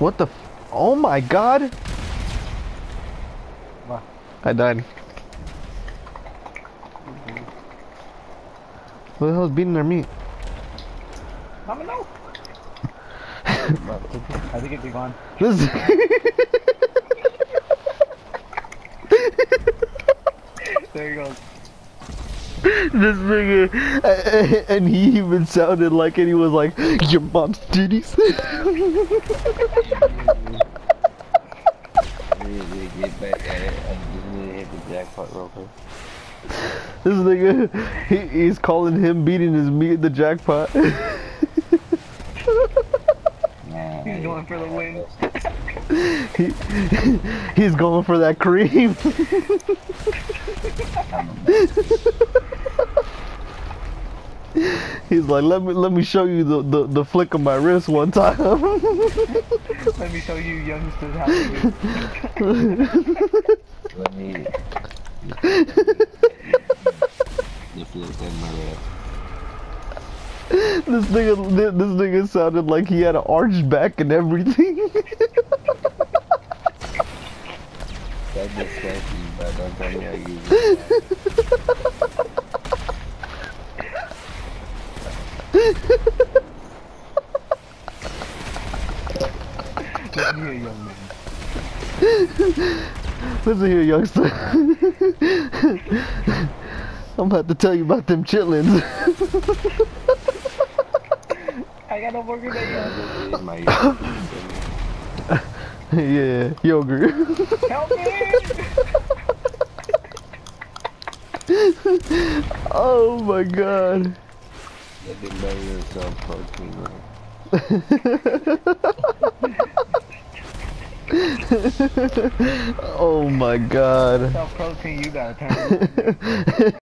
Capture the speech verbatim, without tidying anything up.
What the f- Oh my god! What? I died. Who the hell's beating their meat? I don't know. I think it'd be gone. This There he goes. This nigga, and he even sounded like it. He was like, "Your mom's titties." Really get back at it. I just need to hit the jackpot real quick. This nigga, he, he's calling him beating his meat the jackpot. Nah, He's going for the win. he, he's going for that cream. He's like, let me let me show you the, the, the flick of my wrist one time. Let me show you youngsters how to do it. Let me. The flip in my wrist. This nigga, this nigga sounded like he had an arched back and everything. That's disgusting, but don't tell me how you use Listen here, young man. Listen here, youngster. I'm about to tell you about them chitlins. I got no burger there. it. My Yeah, yogurt. Help me! Oh my god. Let them buy yourself protein, Oh my god. Self protein, you gotta turn it on.